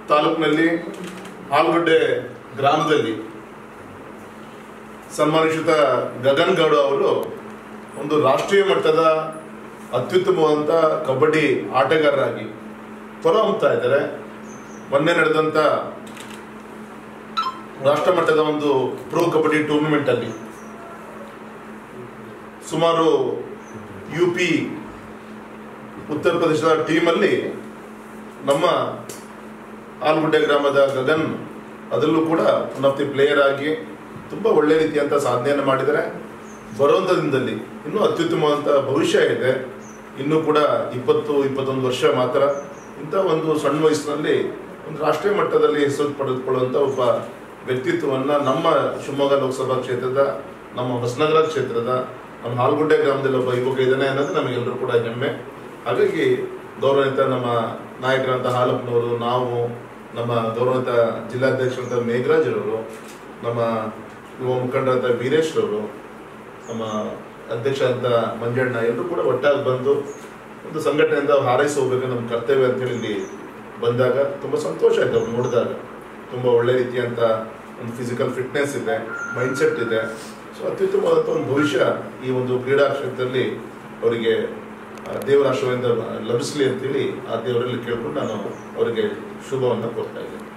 ತಾಲೂಕಿನಲ್ಲಿ ಆಲೂಗಡ್ಡೆ ಗ್ರಾಮದಲ್ಲಿ ಸನ್ಮಾನಿತ ಗಗನ್ ಗೌಡ ಅವರು ಒಂದು ರಾಷ್ಟ್ರೀಯ ಮಟ್ಟದ ಅತ್ಯುತ್ತಮವಾದಂಥ ಕಬಡ್ಡಿ ಆಟಗಾರರಾಗಿ ಹೊರಹೊಮ್ಮುತ್ತಾ ಇದ್ದಾರೆ. ಮೊನ್ನೆ ನಡೆದಂಥ ರಾಷ್ಟ್ರ ಮಟ್ಟದ ಒಂದು ಪ್ರೋ ಕಬಡ್ಡಿ ಟೂರ್ನಮೆಂಟ್ ಅಲ್ಲಿ ಸುಮಾರು UP ಉತ್ತರ ಪ್ರದೇಶದ ಟೀಮಲ್ಲಿ ನಮ್ಮ ಆಲೂಗಡ್ಡೆ ಗ್ರಾಮದ ಗಗನ್ ಅದರಲ್ಲೂ ಕೂಡ ಒನ್ ಆಫ್ ದಿ ಪ್ಲೇಯರ್ ಆಗಿ ತುಂಬ ಒಳ್ಳೆ ರೀತಿಯಂಥ ಸಾಧನೆಯನ್ನು ಮಾಡಿದರೆ ಬರುವಂಥ ದಿನದಲ್ಲಿ ಇನ್ನೂ ಅತ್ಯುತ್ತಮವಾದಂಥ ಭವಿಷ್ಯ ಇದೆ. ಇನ್ನೂ ಕೂಡ 20-21 ವರ್ಷ ಮಾತ್ರ. ಇಂಥ ಒಂದು ಸಣ್ಣ ವಯಸ್ಸಿನಲ್ಲಿ ಒಂದು ರಾಷ್ಟ್ರೀಯ ಮಟ್ಟದಲ್ಲಿ ಹೆಸರು ಪಡೆದುಕೊಳ್ಳುವಂಥ ಒಬ್ಬ ವ್ಯಕ್ತಿತ್ವವನ್ನು ನಮ್ಮ ಶಿವಮೊಗ್ಗ ಲೋಕಸಭಾ ಕ್ಷೇತ್ರದ, ನಮ್ಮ ಹೊಸನಗರ ಕ್ಷೇತ್ರದ, ನಮ್ಮ ಆಲೂಗಡ್ಡೆ ಗ್ರಾಮದಲ್ಲಿ ಒಬ್ಬ ಯುವಕ ಇದ್ದಾನೆ ಅನ್ನೋದು ನಮಗೆಲ್ಲರೂ ಕೂಡ ಹೆಮ್ಮೆ. ಹಾಗಾಗಿ ಗೌರವಿತ ನಮ್ಮ ನಾಯಕರಂತ ಹಾಲಪ್ಪನವರು, ನಾವು, ನಮ್ಮ ಗೌರವಿತ ಜಿಲ್ಲಾಧ್ಯಕ್ಷರಂತ ಮೇಘರಾಜರವರು, ನಮ್ಮ ಯುವ ಮುಖಂಡರಂತ ವೀರೇಶ್ರವರು, ನಮ್ಮ ಅಧ್ಯಕ್ಷ ಅಂತ ಮಂಜಣ್ಣ, ಎಲ್ಲರೂ ಕೂಡ ಒಟ್ಟಾಗಿ ಬಂದು ಒಂದು ಸಂಘಟನೆಯಿಂದ ಹಾರೈಸಿ ಹೋಗ್ಬೇಕು ನಮ್ಮ ಕರ್ತವ್ಯ ಅಂತೇಳಿ ಇಲ್ಲಿ ಬಂದಾಗ ತುಂಬ ಸಂತೋಷ ಆಯ್ತು. ಅವ್ರು ನೋಡಿದಾಗ ತುಂಬ ಒಳ್ಳೆ ರೀತಿಯಂಥ ಒಂದು ಫಿಸಿಕಲ್ ಫಿಟ್ನೆಸ್ ಇದೆ, ಮೈಂಡ್ಸೆಟ್ ಇದೆ. ಸೊ ಅತ್ಯುತ್ತಮವಾದಂಥ ಒಂದು ಭವಿಷ್ಯ ಈ ಒಂದು ಕ್ರೀಡಾ ಕ್ಷೇತ್ರದಲ್ಲಿ ಅವರಿಗೆ ದೇವರ ಆಶೀರ್ವಾದದಿಂದ ಲಭಿಸಲಿ ಅಂತೇಳಿ ಆ ದೇವರಲ್ಲಿ ಕೇಳ್ಕೊಂಡು ನಾನು ಅವರಿಗೆ ಶುಭವನ್ನು ಕೋರ್ತಾ ಇದ್ದೇನೆ.